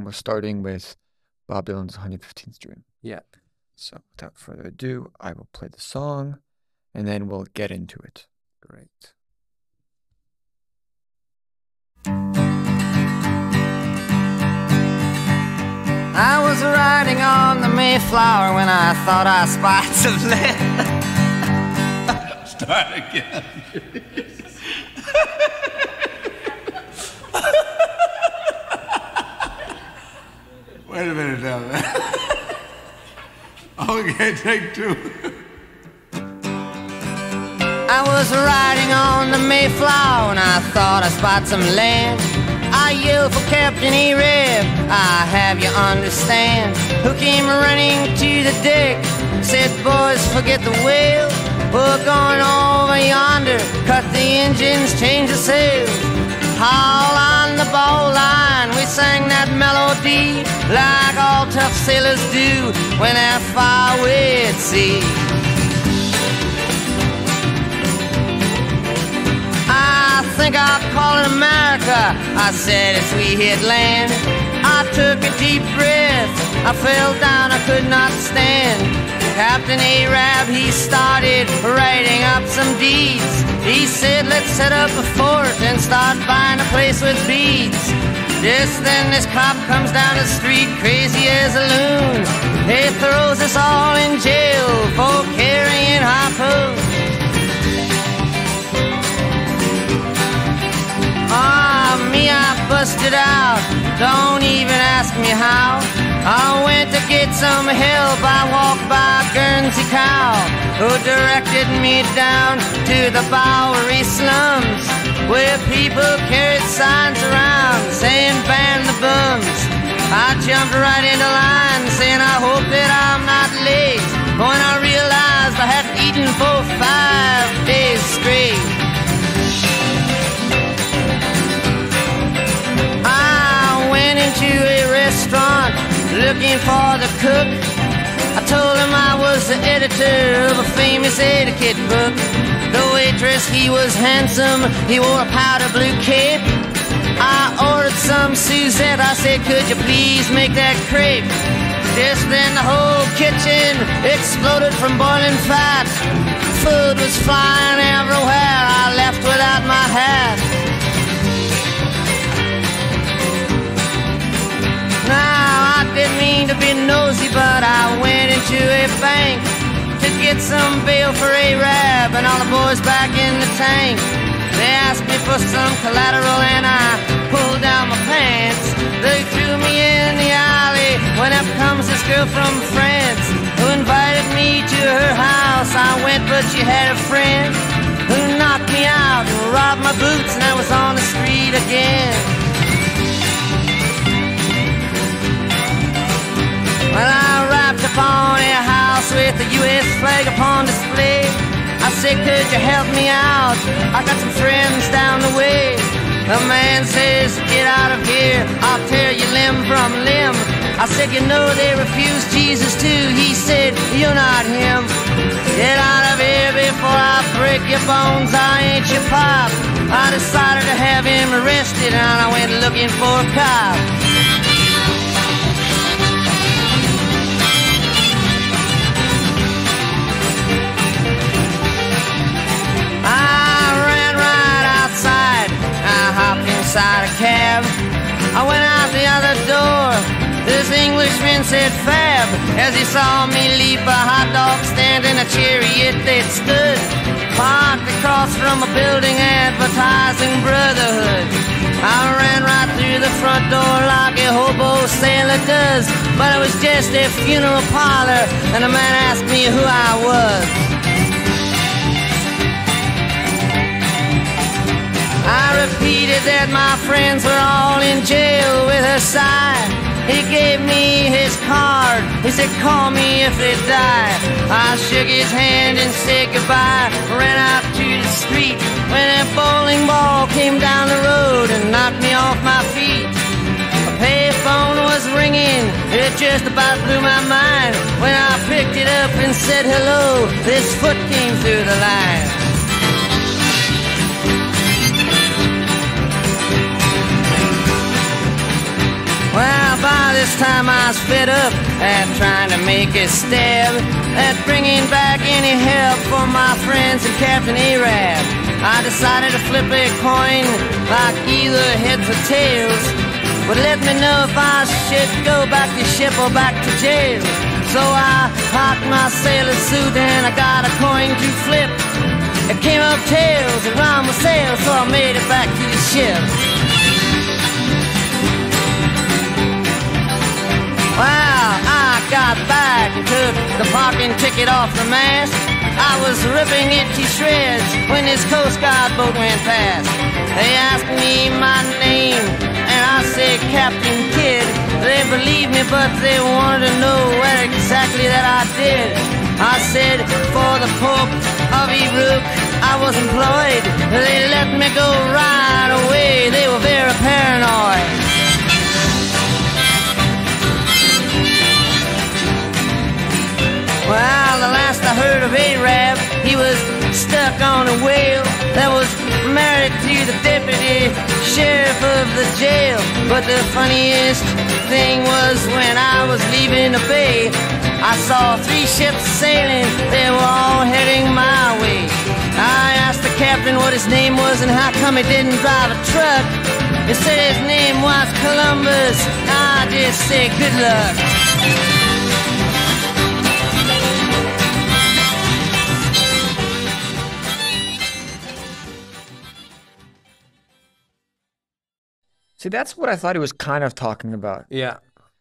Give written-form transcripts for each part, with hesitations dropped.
and we're starting with Bob Dylan's 115th Dream. Yeah. So without further ado, I will play the song, and then we'll get into it. Great. I was riding on the Mayflower when I thought I spied some land. Start again. Wait a minute now, man. Okay, take two. I was riding on the Mayflower and I thought I spied some land. I yelled for Captain A-Rab, I have you understand. Who came running to the deck, said, boys, forget the whale. We're going over yonder, cut the engines, change the sails. Haul on the bowline, we sang that melody like all tough sailors do when they're far away at sea. I think I'll call it America, I said as we hit land. I took a deep breath, I fell down, I could not stand. Captain A-Rab, he started writing up some deeds. He said, let's set up a fort and start buying a place with beads. Just then this cop comes down the street, crazy as a loon. He throws us all in jail for carrying harpoons. Me, I busted out, don't even ask me how. I went to get some help, I walked by Guernsey Cow, who directed me down to the Bowery slums, where people carried signs around saying ban the bums. I jumped right into line saying I hope that I'm not late, when I realized I hadn't eaten for 5 days straight. To a restaurant looking for the cook. I told him I was the editor of a famous etiquette book. The waitress, he was handsome, he wore a powder blue cape. I ordered some Suzette, I said, could you please make that crepe? Just then the whole kitchen exploded from boiling fat. Food was flying everywhere, I left without my hat. Now, I didn't mean to be nosy, but I went into a bank to get some bail for A-Rab and all the boys back in the tank. They asked me for some collateral and I pulled down my pants. They threw me in the alley when up comes this girl from France who invited me to her house. I went, but she had a friend who knocked me out and robbed my boots, and I was on the street again. Well, I rapped upon a house with the U.S. flag upon display. I said, could you help me out? I got some friends down the way. The man says, get out of here, I'll tear you limb from limb. I said, you know they refused Jesus too. He said, you're not him. Get out of here before I break your bones, I ain't your pop. I decided to have him arrested and I went looking for a cop. Inside a cab, I went out the other door. This Englishman said fab as he saw me leap a hot dog stand in a chariot that stood parked across from a building advertising brotherhood. I ran right through the front door like a hobo sailor does, but it was just a funeral parlor and a man asked me who I was. I repeated that my friends were all in jail with a sigh. He gave me his card, he said call me if they die. I shook his hand and said goodbye, ran out to the street when a bowling ball came down the road and knocked me off my feet. A payphone was ringing, it just about blew my mind. When I picked it up and said hello, this foot came through the line. Well, by this time I was fed up at trying to make a stab at bringing back any help for my friends and Captain Arab. I decided to flip a coin like either heads or tails, but let me know if I should go back to ship or back to jail. So I hocked my sailor suit and I got a coin to flip. It came up tails, it rhymed with sails, so I made it back to the ship. Well, I got back and took the parking ticket off the mast. I was ripping it to shreds when this Coast Guard boat went past. They asked me my name and I said Captain Kidd. They believed me but they wanted to know what exactly that I did. I said for the Pope of Eruk I was employed. They let me go right away, they were very paranoid. Well, the last I heard of Arab, he was stuck on a whale that was married to the deputy sheriff of the jail. But the funniest thing was when I was leaving the bay, I saw 3 ships sailing, they were all heading my way. I asked the captain what his name was and how come he didn't drive a truck. He said his name was Columbus. I just said good luck. See, that's what I thought he was kind of talking about. Yeah.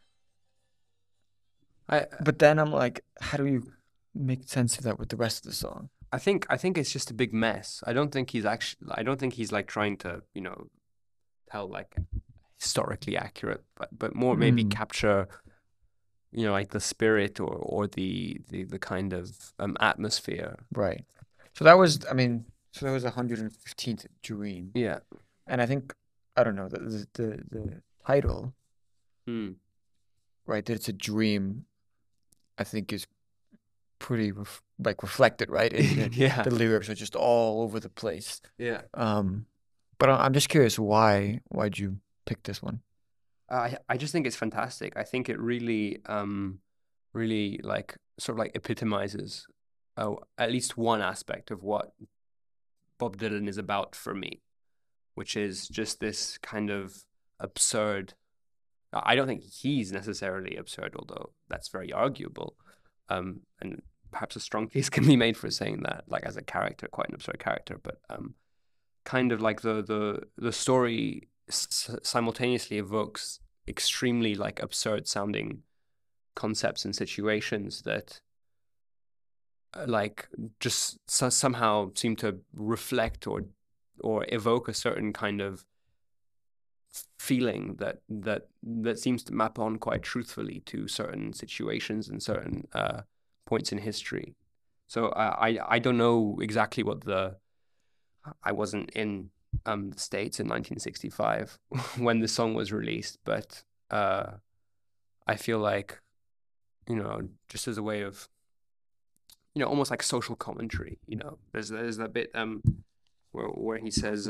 But then I'm like, how do you make sense of that with the rest of the song? I think it's just a big mess. I don't think he's like trying to, tell like historically accurate, but more maybe capture, like the spirit or the kind of atmosphere. Right. So that was, the 115th Dream. Yeah. And I think, I don't know, the title, right, that it's a dream, I think is pretty reflected, right? Yeah. The lyrics are just all over the place. Yeah. But I'm just curious, why'd you pick this one? I just think it's fantastic. I think it really, really like sort of like epitomizes at least one aspect of what Bob Dylan is about for me, which is just this kind of absurd. I don't think he's necessarily absurd, although that's very arguable. And perhaps a strong case can be made for saying that, like as a character, quite an absurd character. But kind of like the story simultaneously evokes extremely like absurd sounding concepts and situations that like just somehow seem to reflect or evoke a certain kind of feeling that seems to map on quite truthfully to certain situations and certain points in history. So I don't know exactly what I wasn't in the States in 1965 when the song was released, but I feel like, just as a way of, almost like social commentary, there's that bit where he says,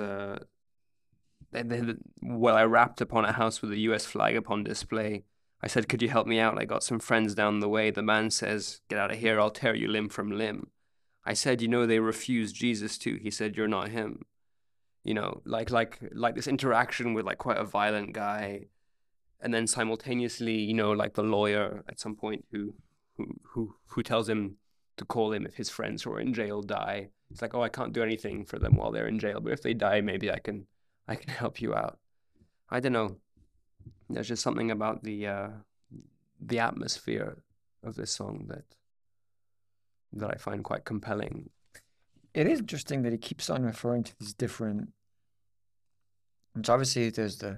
well, I rapped upon a house with a US flag upon display. I said, could you help me out? I got some friends down the way. The man says, get out of here, I'll tear you limb from limb. I said, they refused Jesus too. He said, you're not him. Like this interaction with like quite a violent guy. And then simultaneously, like the lawyer at some point who tells him to call him if his friends who are in jail die. It's like, oh, I can't do anything for them while they're in jail, but if they die, maybe I can help you out. I don't know. There's just something about the atmosphere of this song that I find quite compelling. It is interesting that he keeps on referring to these different. Which obviously there's the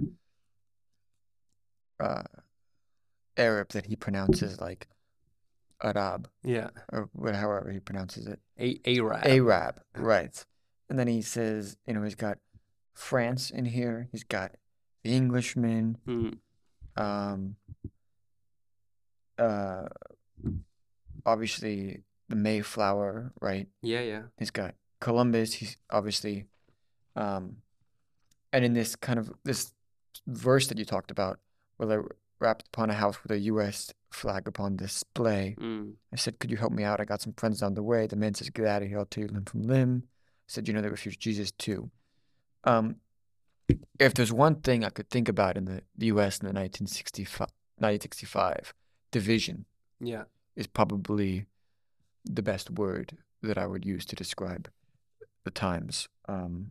Arab that he pronounces like Arab. Yeah. Or however he pronounces it. Arab. Arab, right. And then he says, he's got France in here. He's got the Englishman. Obviously the Mayflower, right? Yeah. He's got Columbus. He's obviously, and in this kind of this verse that you talked about, where rapped upon a house with a U.S. flag upon display. I said, could you help me out? I got some friends down the way. The man says, get out of here. I'll tell you limb from limb. I said, they refuse Jesus too. If there's one thing I could think about in the U.S. in the 1965, division is probably the best word that I would use to describe the times. And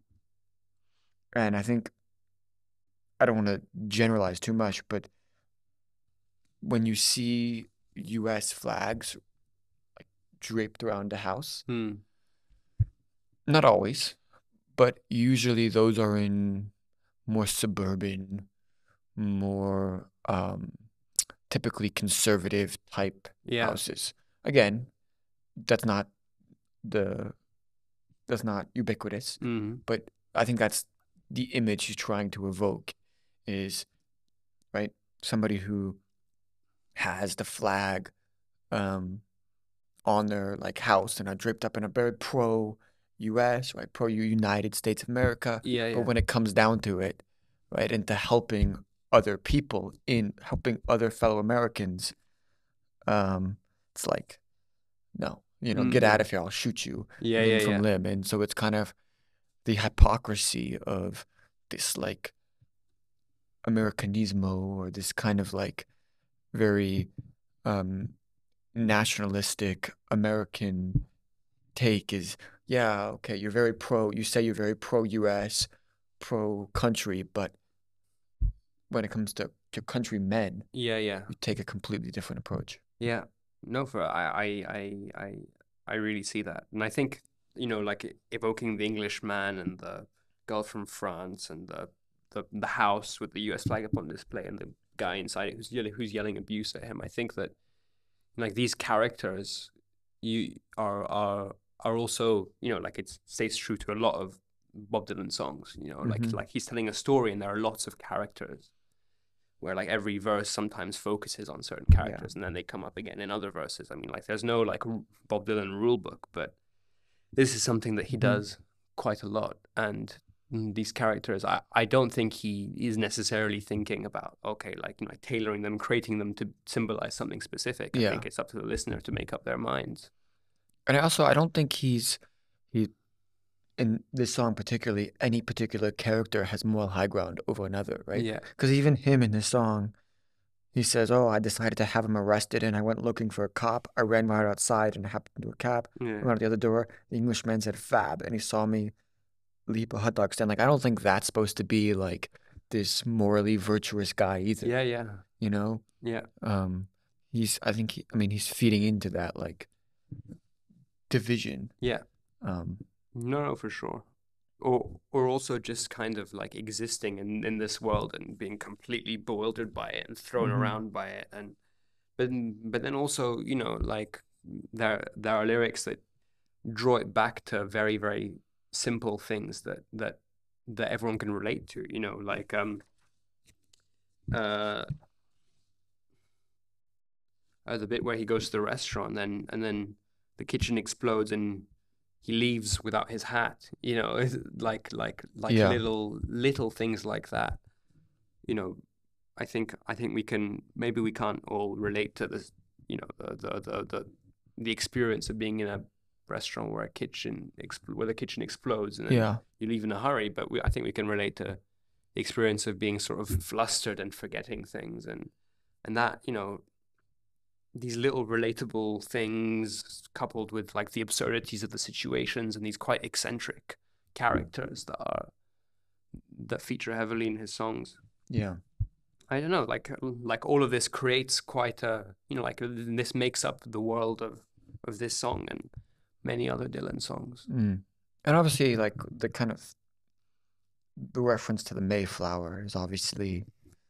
I think I don't want to generalize too much, but when you see U.S. flags like draped around a house, not always, but usually those are in more suburban, more typically conservative type houses. Again, that's not ubiquitous, but I think that's the image he's trying to evoke is, right, somebody who has the flag on their like house and are draped up in a very pro-US, right, pro-United States of America. But when it comes down to it, right, into helping other people, in helping other fellow Americans, it's like, no, get out of here, I'll shoot you limb from limb. And so it's kind of the hypocrisy of this like Americanismo, or this kind of like very nationalistic American take is, okay, you say you're very pro-US, pro-country, but when it comes to your countrymen, you take a completely different approach. Yeah, no, I really see that, and I think like evoking the Englishman and the girl from France and the house with the U.S. flag up on display and the guy inside it who's yelling abuse at him. I think that like these characters are also like it stays true to a lot of Bob Dylan songs. Like he's telling a story and there are lots of characters, where like every verse sometimes focuses on certain characters and then they come up again in other verses. I mean, like there's no like Bob Dylan rule book, but this is something that he does quite a lot. And these characters, I don't think he is necessarily thinking about, okay, like, tailoring them, creating them to symbolize something specific. I think it's up to the listener to make up their minds. And I don't think he in this song particularly, any particular character has moral high ground over another, right? Yeah. Because even him in this song, he says, I decided to have him arrested and I went looking for a cop. I ran right outside and happened into a cab. I went out the other door. The Englishman said fab and he saw me leap a hot dog stand. Like, I don't think that's supposed to be like this morally virtuous guy either. Yeah. Yeah. He's feeding into that like division. Yeah. No, for sure. Or also just kind of like existing in this world and being completely bewildered by it and thrown around by it. And but then also, like there are lyrics that draw it back to very, very simple things that everyone can relate to, like the bit where he goes to the restaurant and then the kitchen explodes and he leaves without his hat, like little things like that. I think maybe we can't all relate to this, the experience of being in a restaurant where the kitchen explodes and then you leave in a hurry, but I think we can relate to the experience of being sort of flustered and forgetting things and that, these little relatable things coupled with like the absurdities of the situations and these quite eccentric characters that feature heavily in his songs. Yeah. I don't know, like all of this creates quite a, like this makes up the world of this song and many other Dylan songs. And obviously like the kind of the reference to the Mayflower is obviously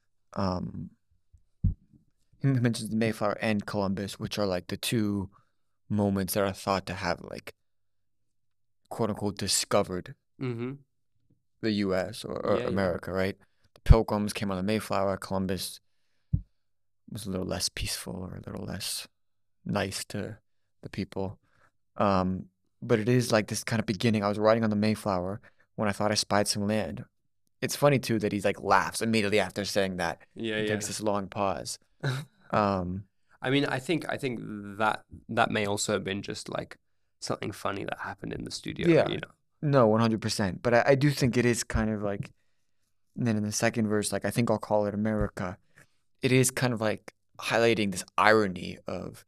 he mentions the Mayflower and Columbus, which are like the two moments that are thought to have like quote unquote discovered the US or America, right? The Pilgrims came on the Mayflower. Columbus was a little less peaceful or a little less nice to the people. But it is like this kind of beginning. I was riding on the Mayflower when I thought I spied some land. it's funny too that he's like laughs immediately after saying that. Yeah, He yeah. takes this long pause. Um, I mean, I think that may also have been just like something funny that happened in the studio, yeah, you know. no, 100%. But I do think it is kind of like, and then in the second verse, like I think I'll call it America. It is kind of like highlighting this irony of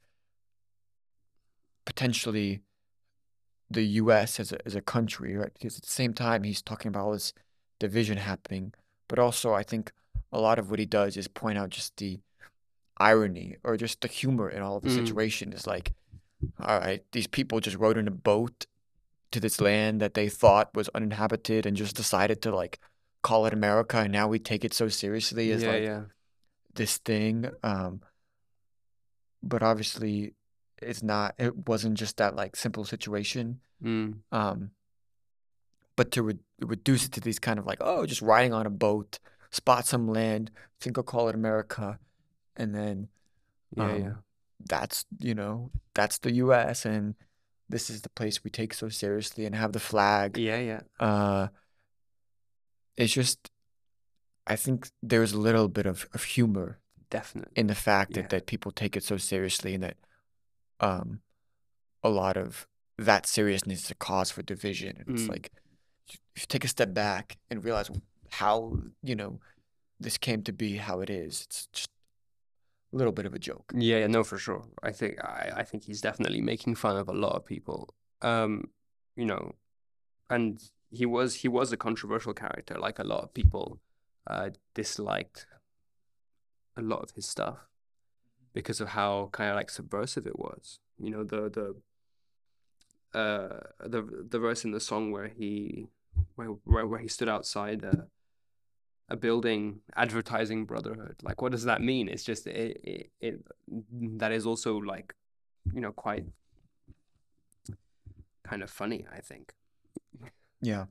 potentially the U.S. as a country, right? Because at the same time he's talking about all this division happening, but also I think a lot of what he does is point out just the irony or just the humor in all of the situation. Is like, all right, these people just rode in a boat to this land that they thought was uninhabited and just decided to like call it America, and now we take it so seriously as Yeah, like yeah. this thing. But obviously it wasn't just that like simple situation. Mm. But to reduce it to these kind of like, oh, just riding on a boat, spot some land, think I'll call it America, and then Yeah, yeah. that's that's the U.S. and this is the place we take so seriously and have the flag. Yeah, yeah. It's just I think there's a little bit of humor Definitely. in the fact Yeah. that people take it so seriously and that a lot of that seriousness is a cause for division. And it's like if you take a step back and realize how this came to be how it is, it's just a little bit of a joke. Yeah, yeah, no, for sure. I think he's definitely making fun of a lot of people. You know, and he was a controversial character. Like a lot of people disliked a lot of his stuff because of how kind of like subversive it was. You know, the verse in the song where he stood outside a building advertising brotherhood. Like, what does that mean? It's just it that is also like, quite kind of funny, I think. Yeah.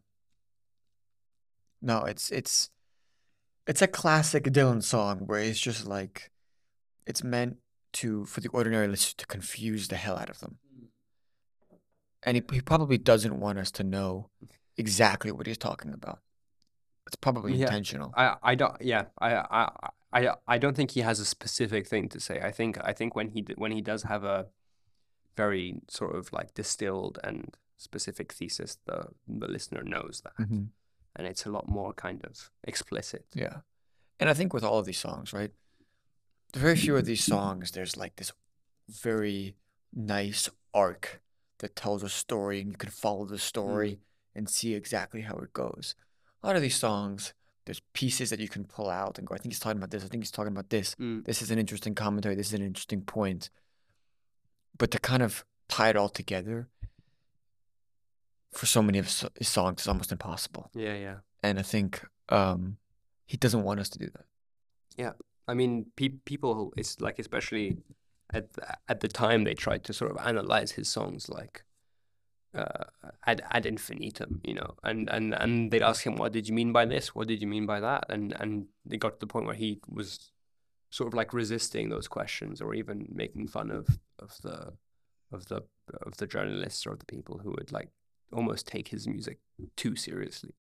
No, it's a classic Dylan song where it's just like it's meant for the ordinary listener to confuse the hell out of them. And he probably doesn't want us to know exactly what he's talking about. It's probably intentional. I don't. Yeah, I don't think he has a specific thing to say. I think when he does have a very sort of like distilled and specific thesis, the listener knows that, and it's a lot more kind of explicit. Yeah, and I think with all of these songs, right? Very few of these songs, there's like this very nice arc that tells a story, and you can follow the story and see exactly how it goes. A lot of these songs, there's pieces that you can pull out and go, I think he's talking about this. I think he's talking about this. This is an interesting commentary. This is an interesting point. But to kind of tie it all together for so many of his songs is almost impossible. Yeah, yeah. And I think he doesn't want us to do that. Yeah. I mean, people, it's like, especially at the time, they tried to sort of analyze his songs like ad infinitum, and they'd ask him, what did you mean by this? What did you mean by that? And they got to the point where he was sort of like resisting those questions, or even making fun of the journalists or the people who would like almost take his music too seriously.